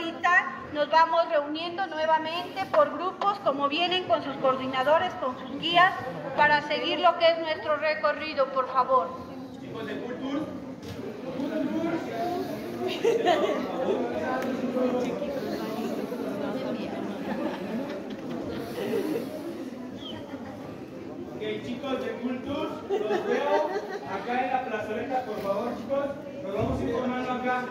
ahorita nos vamos reuniendo nuevamente por grupos, como vienen con sus coordinadores, con sus guías, para seguir lo que es nuestro recorrido, por favor. Chicos de Culture. Ok, chicos de Culture, los veo acá en la plazoleta, por favor, chicos. Nos vamos informando acá.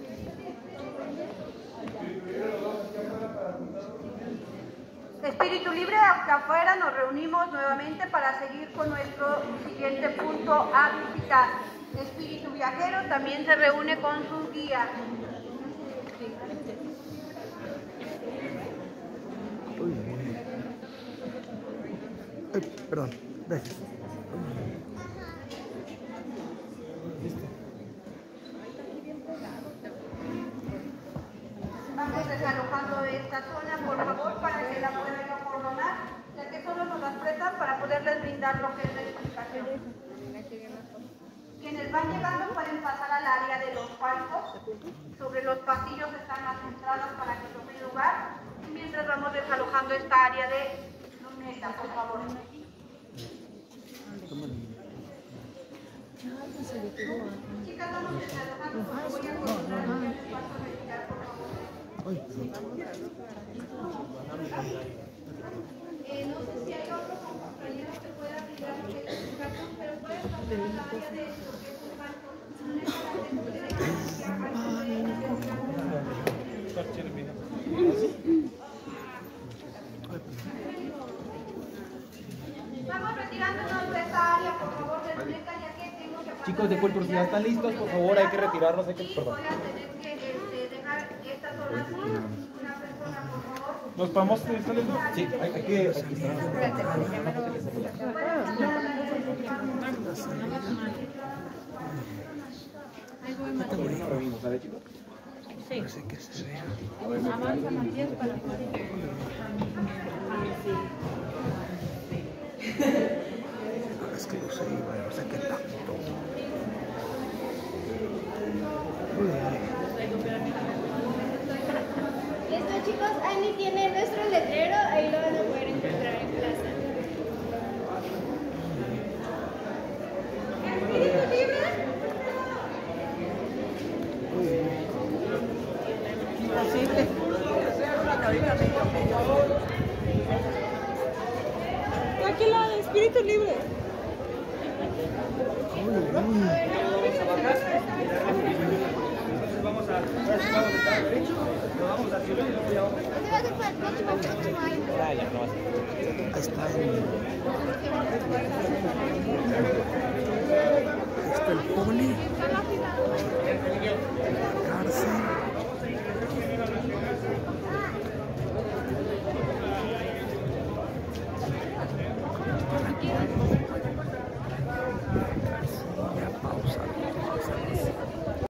Espíritu Libre, acá afuera nos reunimos nuevamente para seguir con nuestro siguiente punto a visitar. Espíritu Viajero también se reúne con sus guías. Perdón, gracias. Vamos desalojando esta zona, por favor, para que la puedan acordonar, ya que solo nos las prestan para poderles brindar lo que es la explicación. Quienes van llegando pueden pasar al área de los palcos. Sobre los pasillos están las entradas para que tomen lugar. Mientras vamos desalojando esta área de luneta, por favor. Chicas, vamos desalojando, voy a coordinar el espacio vertical, por favor. No sé si hay otro compañero que pueda brindar la explicación, pero puede pasar al área de lo que es un banco. Vamos retirándonos de esta área, por favor, de luneta, ya que tengo que pasar. Chicos de Culture, si ya están listos, por favor, hay que retirarnos, Perdón. Voy a tener que dejar esta zona así. Una persona, por favor. ¿Nos podemos salir? Sí, hay que... Sí. Parece que se ve. Avanza Matías para poder. Es que no sé, no sé qué tanto. Listo, chicos, Ani tiene nuestro letrero, ahí lo van a poder encontrar en clase. ¿Espíritu libre? Aquí la de Espíritu Libre. Vamos a estar derecho, nos vamos a ciudad y luego ya vamos. ¿Dónde va a ser para el próximo año? Ahí está el poli, la cárcel.